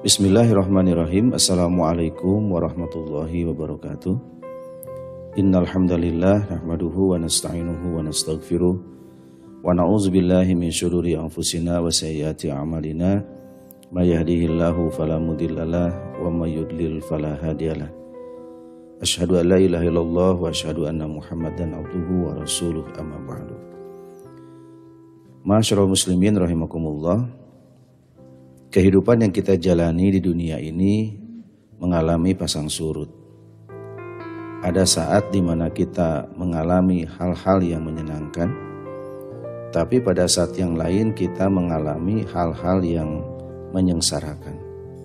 Bismillahirrahmanirrahim. Assalamualaikum warahmatullahi wabarakatuh. Innal hamdalillah nahmaduhu wa nasta'inuhu wa nastaghfiruh wa na'udzubillahi min syururi anfusina wa sayyiati a'malina. May yahdihillahu fala mudhillalah wa may yudlil fala hadiyalah. Asyhadu an la ilaha illallah wa asyhadu anna Muhammadan abduhu wa rasuluh, amma ba'du. Ma'asyiral muslimin rahimakumullah. Kehidupan yang kita jalani di dunia ini mengalami pasang surut. Ada saat di mana kita mengalami hal-hal yang menyenangkan, tapi pada saat yang lain kita mengalami hal-hal yang menyengsarakan.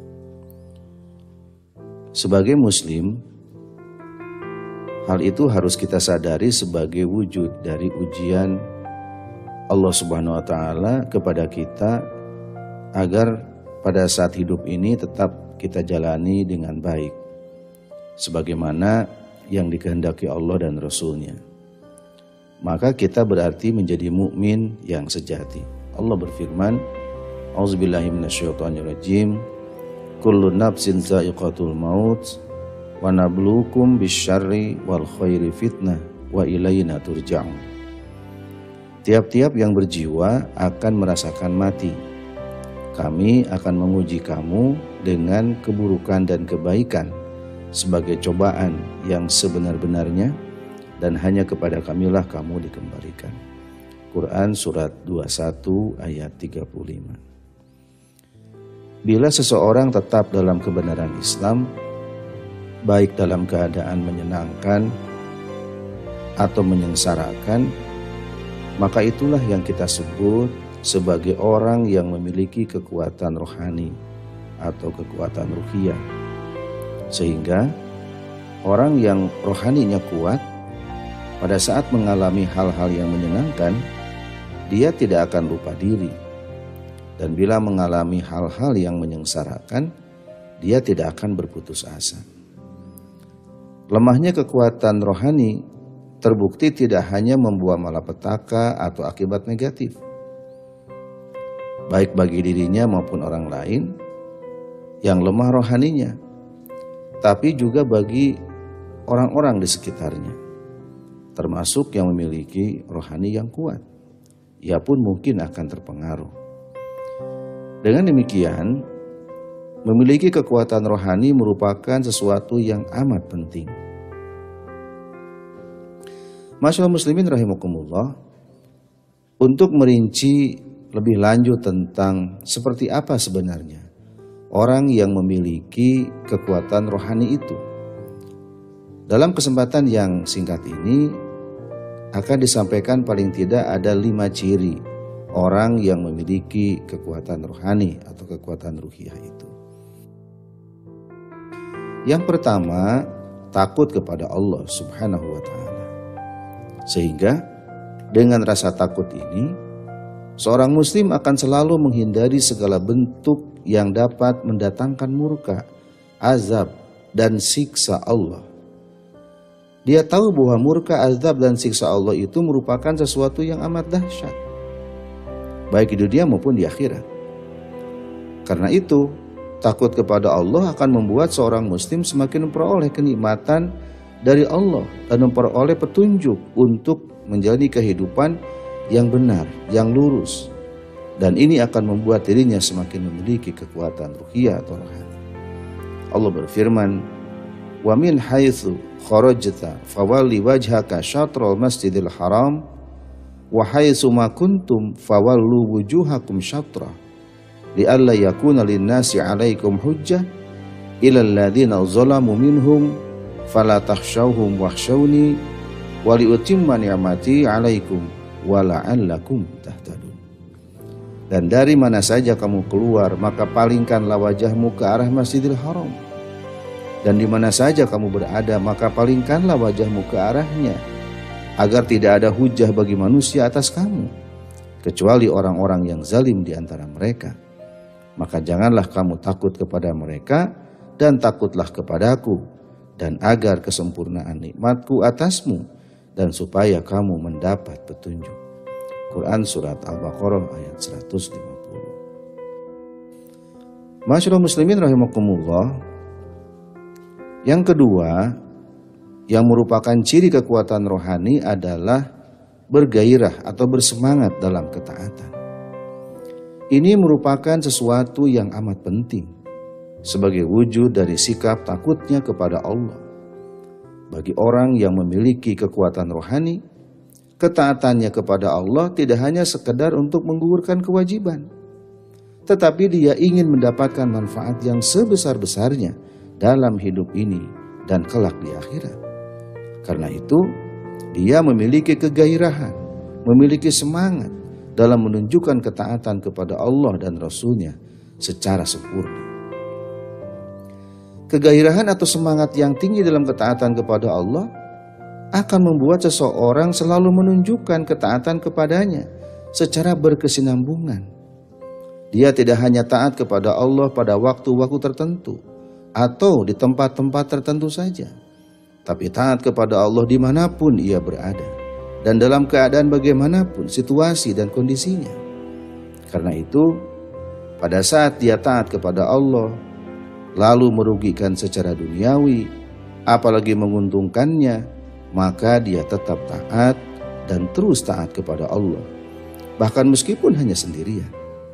Sebagai muslim, hal itu harus kita sadari sebagai wujud dari ujian Allah Subhanahu wa taala kepada kita agar pada saat hidup ini tetap kita jalani dengan baik sebagaimana yang dikehendaki Allah dan Rasul-Nya. Maka kita berarti menjadi mukmin yang sejati. Allah berfirman, A'udzubillahi minasyaitonirrajim, kullu nafsin za'iqatul maut wa nabluukum bisyarri wal khairi fitnah wa ilaina turja'un. Tiap-tiap yang berjiwa akan merasakan mati. Kami akan menguji kamu dengan keburukan dan kebaikan sebagai cobaan yang sebenar-benarnya, dan hanya kepada kamilah kamu dikembalikan. Quran surat 21 ayat 35. Bila seseorang tetap dalam kebenaran Islam, baik dalam keadaan menyenangkan atau menyengsarakan, maka itulah yang kita sebut sebagai orang yang memiliki kekuatan rohani atau kekuatan ruhiyah. Sehingga orang yang rohaninya kuat pada saat mengalami hal-hal yang menyenangkan, dia tidak akan lupa diri. Dan bila mengalami hal-hal yang menyengsarakan, dia tidak akan berputus asa. Lemahnya kekuatan rohani terbukti tidak hanya membuat malapetaka atau akibat negatif, baik bagi dirinya maupun orang lain yang lemah rohaninya, tapi juga bagi orang-orang di sekitarnya, termasuk yang memiliki rohani yang kuat. Ia pun mungkin akan terpengaruh. Dengan demikian, memiliki kekuatan rohani merupakan sesuatu yang amat penting. Masyaallah muslimin rahimakumullah, untuk merinci lebih lanjut tentang seperti apa sebenarnya orang yang memiliki kekuatan rohani itu, dalam kesempatan yang singkat ini akan disampaikan paling tidak ada 5 ciri orang yang memiliki kekuatan rohani atau kekuatan ruhiyah itu. Yang pertama, takut kepada Allah Subhanahu wa taala. Sehingga dengan rasa takut ini, seorang muslim akan selalu menghindari segala bentuk yang dapat mendatangkan murka, azab, dan siksa Allah. Dia tahu bahwa murka, azab, dan siksa Allah itu merupakan sesuatu yang amat dahsyat, baik di dunia maupun di akhirat. Karena itu, takut kepada Allah akan membuat seorang muslim semakin memperoleh kenikmatan dari Allah dan memperoleh petunjuk untuk menjalani kehidupan yang benar, yang lurus, dan ini akan membuat dirinya semakin memiliki kekuatan ruhiyah atau rohani. Allah berfirman, "Wa min haitsu kharajta fawalli wajhaka syatral masjidil haram wa haitsu ma kuntum fawallu wujuhakum syatra li'alla yakuna lin-nasi 'alaikum hujjah ila alladziina zalamu minhum fala takhshawhum wakhshawni wa liutimma ni'mati 'alaikum wala'allakum tahtadun." Dan dari mana saja kamu keluar, maka palingkanlah wajahmu ke arah Masjidil Haram. Dan di mana saja kamu berada, maka palingkanlah wajahmu ke arahnya, agar tidak ada hujah bagi manusia atas kamu, kecuali orang-orang yang zalim di antara mereka. Maka janganlah kamu takut kepada mereka, dan takutlah kepadaku, dan agar kesempurnaan nikmatku atasmu, dan supaya kamu mendapat petunjuk. Quran surat Al-Baqarah ayat 150. Ma'asyiral muslimin rahimakumullah. Yang kedua, yang merupakan ciri kekuatan rohani adalah bergairah atau bersemangat dalam ketaatan. Ini merupakan sesuatu yang amat penting sebagai wujud dari sikap takutnya kepada Allah. Bagi orang yang memiliki kekuatan rohani, ketaatannya kepada Allah tidak hanya sekedar untuk menggugurkan kewajiban, tetapi dia ingin mendapatkan manfaat yang sebesar-besarnya dalam hidup ini dan kelak di akhirat. Karena itu, dia memiliki kegairahan, memiliki semangat dalam menunjukkan ketaatan kepada Allah dan Rasul-Nya secara sempurna. Kegairahan atau semangat yang tinggi dalam ketaatan kepada Allah akan membuat seseorang selalu menunjukkan ketaatan kepadanya secara berkesinambungan. Dia tidak hanya taat kepada Allah pada waktu-waktu tertentu atau di tempat-tempat tertentu saja, tapi taat kepada Allah dimanapun ia berada dan dalam keadaan bagaimanapun situasi dan kondisinya. Karena itu, pada saat dia taat kepada Allah, lalu merugikan secara duniawi, apalagi menguntungkannya, maka dia tetap taat dan terus taat kepada Allah, bahkan meskipun hanya sendirian.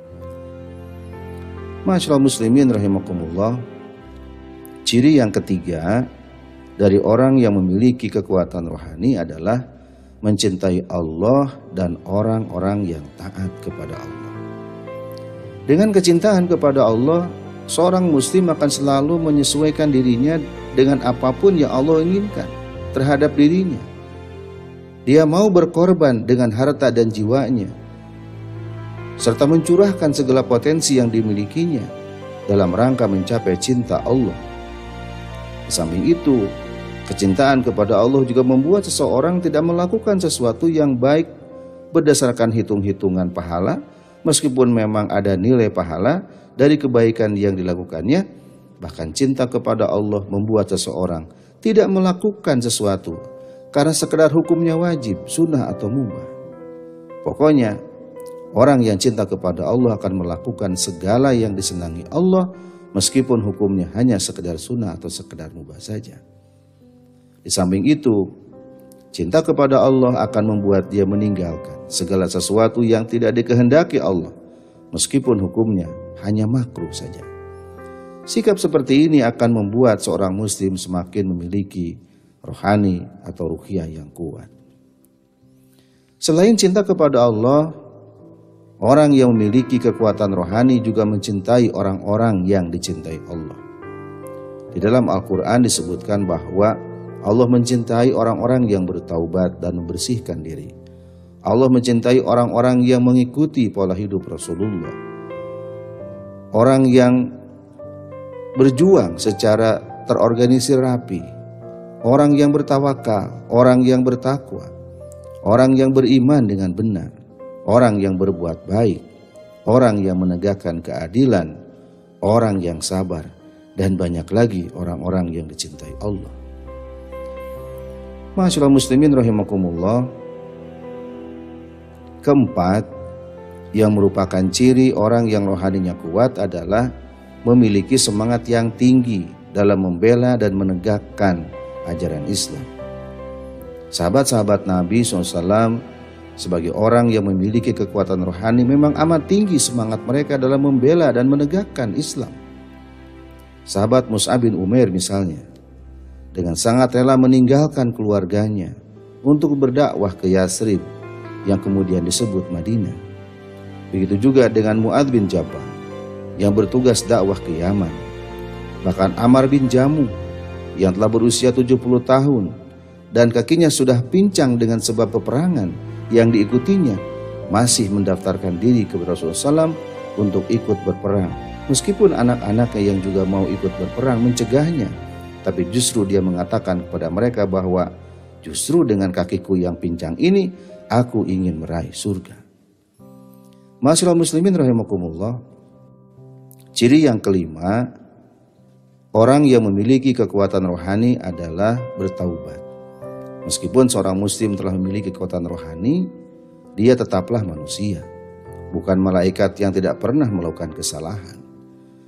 Ma'asyiral muslimin rahimakumullah. Ciri yang ketiga dari orang yang memiliki kekuatan rohani adalah mencintai Allah dan orang-orang yang taat kepada Allah. Dengan kecintaan kepada Allah, seorang muslim akan selalu menyesuaikan dirinya dengan apapun yang Allah inginkan terhadap dirinya. Dia mau berkorban dengan harta dan jiwanya, serta mencurahkan segala potensi yang dimilikinya dalam rangka mencapai cinta Allah. Di samping itu, kecintaan kepada Allah juga membuat seseorang tidak melakukan sesuatu yang baik berdasarkan hitung-hitungan pahala, meskipun memang ada nilai pahala dari kebaikan yang dilakukannya. Bahkan cinta kepada Allah membuat seseorang tidak melakukan sesuatu karena sekedar hukumnya wajib, sunnah atau mubah. Pokoknya, orang yang cinta kepada Allah akan melakukan segala yang disenangi Allah, meskipun hukumnya hanya sekedar sunnah atau sekedar mubah saja. Di samping itu, cinta kepada Allah akan membuat dia meninggalkan segala sesuatu yang tidak dikehendaki Allah, meskipun hukumnya hanya makruh saja. Sikap seperti ini akan membuat seorang muslim semakin memiliki rohani atau ruhiyah yang kuat. Selain cinta kepada Allah, orang yang memiliki kekuatan rohani juga mencintai orang-orang yang dicintai Allah. Di dalam Al-Quran disebutkan bahwa Allah mencintai orang-orang yang bertaubat dan membersihkan diri. Allah mencintai orang-orang yang mengikuti pola hidup Rasulullah. Orang yang berjuang secara terorganisir rapi. Orang yang bertawakal, orang yang bertakwa, orang yang beriman dengan benar, orang yang berbuat baik, orang yang menegakkan keadilan, orang yang sabar, dan banyak lagi orang-orang yang dicintai Allah. Ma'asyiral muslimin rahimakumullah. Keempat, yang merupakan ciri orang yang rohaninya kuat adalah memiliki semangat yang tinggi dalam membela dan menegakkan ajaran Islam. Sahabat-sahabat Nabi SAW sebagai orang yang memiliki kekuatan rohani memang amat tinggi semangat mereka dalam membela dan menegakkan Islam. Sahabat Mus'ab bin Umair misalnya, dengan sangat rela meninggalkan keluarganya untuk berdakwah ke Yasrib yang kemudian disebut Madinah. Begitu juga dengan Mu'adz bin Jabal yang bertugas dakwah ke Yaman. Bahkan Ammar bin Jamuh yang telah berusia 70 tahun dan kakinya sudah pincang dengan sebab peperangan yang diikutinya, masih mendaftarkan diri kepada Rasulullah SAW untuk ikut berperang. Meskipun anak-anaknya yang juga mau ikut berperang mencegahnya, tapi justru dia mengatakan kepada mereka bahwa justru dengan kakiku yang pincang ini, aku ingin meraih surga. Ma'asyiral muslimin rahimakumullah. Ciri yang kelima, orang yang memiliki kekuatan rohani adalah bertaubat. Meskipun seorang muslim telah memiliki kekuatan rohani, dia tetaplah manusia, bukan malaikat yang tidak pernah melakukan kesalahan.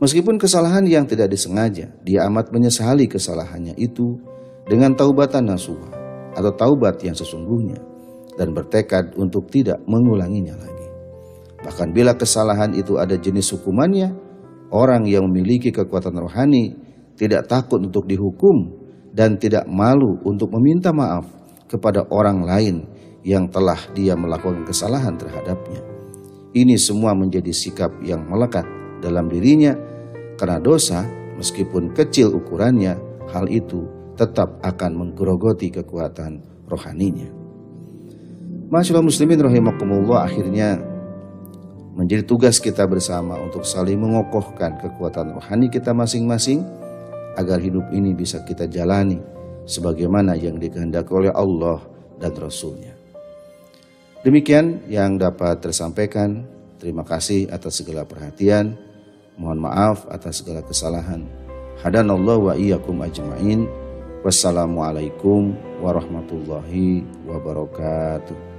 Meskipun kesalahan yang tidak disengaja, dia amat menyesali kesalahannya itu dengan taubatan nasuha atau taubat yang sesungguhnya dan bertekad untuk tidak mengulanginya lagi. Bahkan bila kesalahan itu ada jenis hukumannya, orang yang memiliki kekuatan rohani tidak takut untuk dihukum dan tidak malu untuk meminta maaf kepada orang lain yang telah dia melakukan kesalahan terhadapnya. Ini semua menjadi sikap yang melekat dalam dirinya, karena dosa meskipun kecil ukurannya, hal itu tetap akan menggerogoti kekuatan rohaninya. Masyaallah muslimin rahimakumullah, akhirnya menjadi tugas kita bersama untuk saling mengokohkan kekuatan rohani kita masing-masing agar hidup ini bisa kita jalani sebagaimana yang dikehendaki oleh Allah dan Rasul-Nya. Demikian yang dapat tersampaikan. Terima kasih atas segala perhatian. Mohon maaf atas segala kesalahan. Hadanallahu wa iyyakum ajma'in. Wassalamualaikum warahmatullahi wabarakatuh.